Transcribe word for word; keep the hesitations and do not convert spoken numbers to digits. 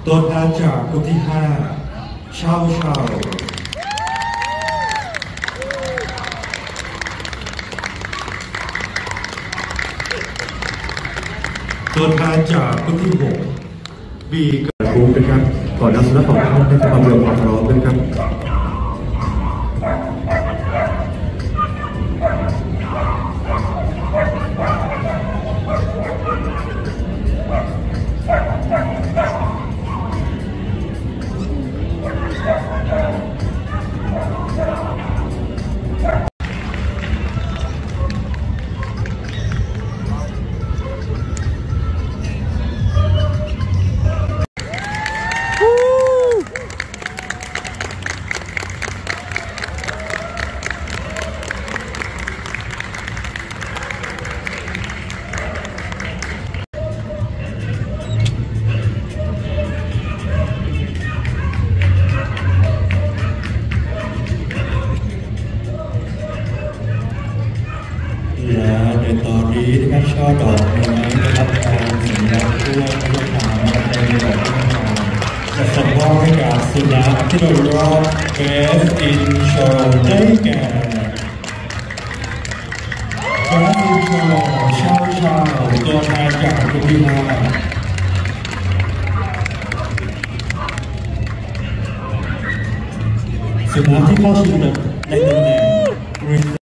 ตัวแทนจากกลุ่มที่ห้าเช่าเช่าตัวแทนจากกลุ่มที่หกบีกระทู้นะครับก่อนนักนักของท่านให้ความเร็วความพร้อมด้วยครับและในตอนนี้นะครับช่อดอกไม้ได้รับการสัญญาทั่วทุกทางในดอกไม้จะส่งมอบให้กับสุนัขที่โดนรอบเบสอินโชว์ได้แก่เบสอินโชว์เช่าเช่าตัวแทนจากกลุ่มที่ห้าสุนัขที่เข้าชิงในตำแหน่ง